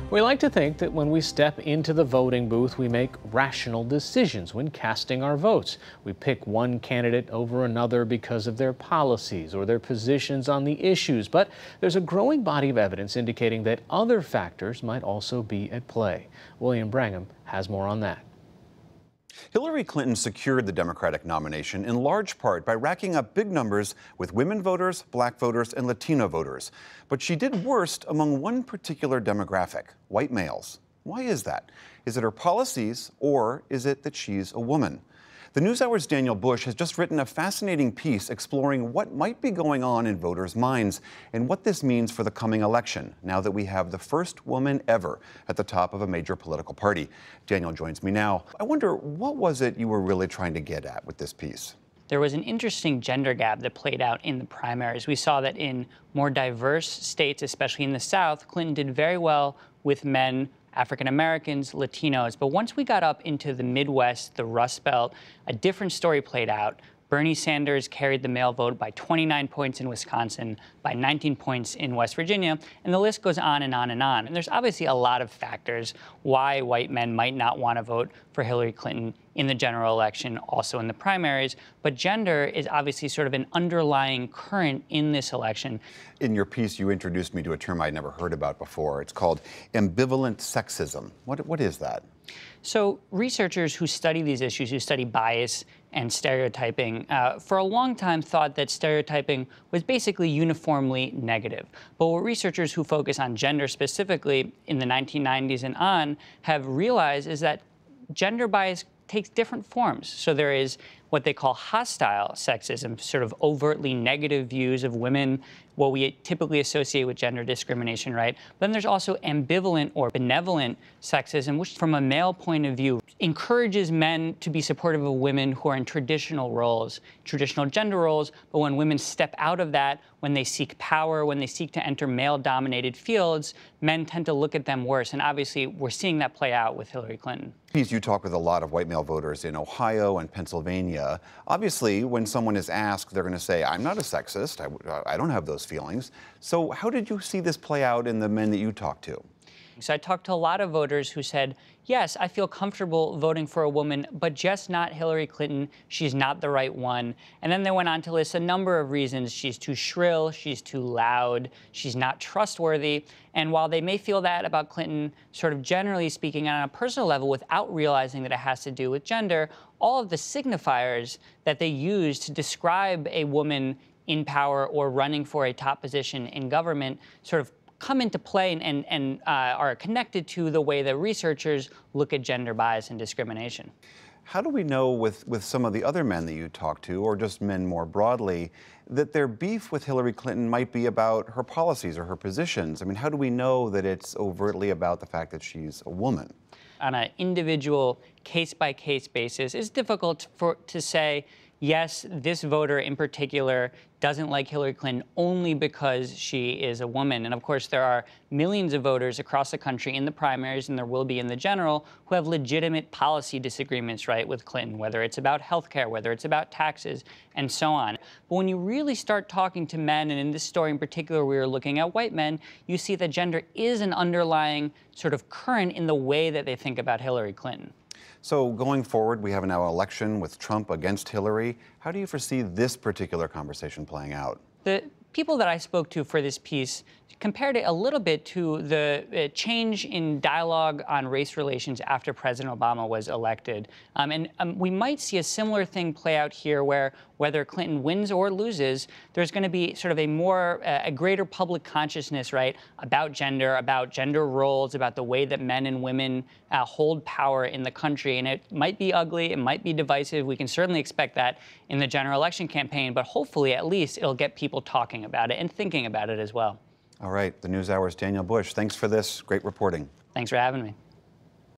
We like to think that when we step into the voting booth, we make rational decisions when casting our votes. We pick one candidate over another because of their policies or their positions on the issues. But there's a growing body of evidence indicating that other factors might also be at play. William Brangham has more on that. Hillary Clinton secured the Democratic nomination in large part by racking up big numbers with women voters, black voters, and Latino voters. But she did worst among one particular demographic, white males. Why is that? Is it her policies, or is it that she's a woman? The NewsHour's Daniel Bush has just written a fascinating piece exploring what might be going on in voters' minds and what this means for the coming election, now that we have the first woman ever at the top of a major political party. Daniel joins me now. I wonder, what was it you were really trying to get at with this piece? There was an interesting gender gap that played out in the primaries. We saw that in more diverse states, especially in the South, Clinton did very well with men, African Americans, Latinos. But once we got up into the Midwest, the Rust Belt, a different story played out. Bernie Sanders carried the male vote by 29 points in Wisconsin, by 19 points in West Virginia, and the list goes on and on and on. And there's obviously a lot of factors why white men might not want to vote for Hillary Clinton in the general election, also in the primaries. But gender is obviously sort of an underlying current in this election. In your piece, you introduced me to a term I'd never heard about before. It's called ambivalent sexism. What is that? So researchers who study these issues, who study bias and stereotyping, for a long time thought that stereotyping was basically uniformly negative. But what researchers who focus on gender specifically in the 1990s and on have realized is that gender bias takes different forms. So there is what they call hostile sexism, sort of overtly negative views of women, what we typically associate with gender discrimination, right? But then there's also ambivalent or benevolent sexism, which from a male point of view encourages men to be supportive of women who are in traditional roles, traditional gender roles, but when women step out of that, when they seek power, when they seek to enter male-dominated fields, men tend to look at them worse. And obviously, we're seeing that play out with Hillary Clinton. You talk with a lot of white male voters in Ohio and Pennsylvania. Obviously, when someone is asked, they're going to say, I'm not a sexist. I don't have those feelings. So how did you see this play out in the men that you talked to? So I talked to a lot of voters who said, yes, I feel comfortable voting for a woman, but just not Hillary Clinton. She's not the right one. And then they went on to list a number of reasons. She's too shrill, she's too loud, she's not trustworthy. And while they may feel that about Clinton, sort of generally speaking on a personal level without realizing that it has to do with gender, all of the signifiers that they use to describe a woman in power or running for a top position in government sort of come into play and are connected to the way that researchers look at gender bias and discrimination. How do we know with some of the other men that you talk to, or just men more broadly, that their beef with Hillary Clinton might be about her policies or her positions? I mean, how do we know that it's overtly about the fact that she's a woman? On an individual case-by-case basis, it's difficult to say, yes, this voter in particular doesn't like Hillary Clinton only because she is a woman. And of course, there are millions of voters across the country in the primaries, and there will be in the general, who have legitimate policy disagreements, right, with Clinton, whether it's about health care, whether it's about taxes, and so on. But when you really start talking to men, and in this story in particular, we were looking at white men, you see that gender is an underlying sort of current in the way that they think about Hillary Clinton. So going forward, we have now an election with Trump against Hillary. How do you foresee this particular conversation playing out? The people that I spoke to for this piece compared it a little bit to the change in dialogue on race relations after President Obama was elected. We might see a similar thing play out here where whether Clinton wins or loses, there's going to be sort of a greater public consciousness, right, about gender roles, about the way that men and women hold power in the country. And it might be ugly, it might be divisive. We can certainly expect that in the general election campaign, but hopefully at least it'll get people talking about it and thinking about it as well. All right, the NewsHour's Daniel Bush. Thanks for this. Great reporting. Thanks for having me.